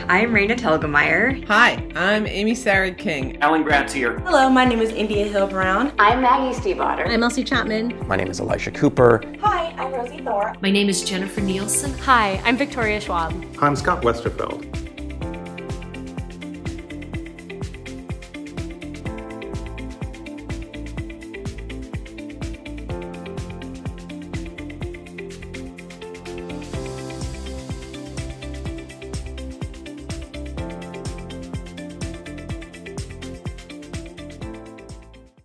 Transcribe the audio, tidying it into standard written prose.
I'm Raina Telgemeier. Hi, I'm Amy Sarah King. Alan Gratz here. Hello, my name is India Hill Brown. I'm Maggie Steve Otter. I'm Elsie Chapman. My name is Elisha Cooper. Hi, I'm Rosie Thor. My name is Jennifer Nielsen. Hi, I'm Victoria Schwab. I'm Scott Westerfeld.